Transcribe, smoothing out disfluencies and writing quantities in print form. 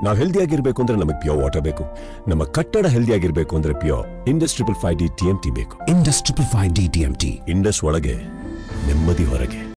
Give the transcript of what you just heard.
ನಾವು ಹೆಲ್ದಿ ಆಗಿರ್ಬೇಕು ಅಂದ್ರೆ ನಮಗೆ ಪ್ಯೂರ್ ವಾಟರ್ ಬೇಕು. ನಮ್ಮ ಕಟ್ಟಡ ಹೆಲ್ದಿ ಆಗಿರ್ಬೇಕು ಅಂದ್ರೆ ಪ್ಯೂರ್ ಇಂಡಸ್ 555D TMT ಬೇಕು. Indus 555D TMT. ಇಂಡಸ್ ಒಳಗೆ ನೆಮ್ಮದಿ ಹೊರಗೆ.